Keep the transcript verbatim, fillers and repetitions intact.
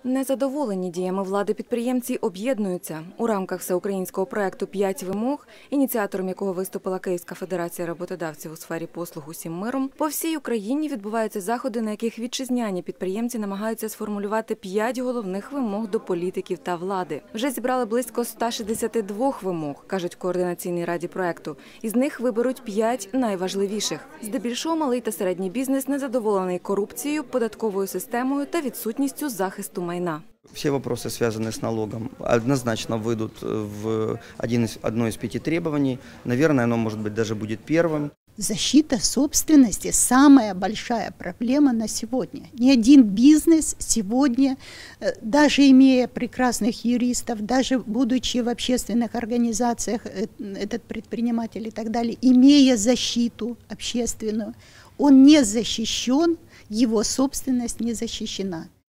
Незадоволені діями влади підприємці об'єднуються. У рамках всеукраїнського проєкту «П'ять вимог», ініціатором якого виступила Київська федерація роботодавців у сфері послуг «Усім миром», по всій Україні відбуваються заходи, на яких вітчизняні підприємці намагаються сформулювати п'ять головних вимог до політиків та влади. Вже зібрали близько ста шістдесяти двох вимог, кажуть в координаційній раді проєкту. Із них виберуть п'ять найважливіших. Здебільшого малий та середній бізнес незадоволений корупцією, податковою системою та відсутністю захисту майна. Все вопросы, связанные с налогом, однозначно выйдут в один из, одно из пяти требований. Наверное, оно, может быть, даже будет первым. Защита собственности – самая большая проблема на сегодня. Ни один бизнес сегодня, даже имея прекрасных юристов, даже будучи в общественных организациях, этот предприниматель и так далее, имея защиту общественную, он не защищен, его собственность не защищена.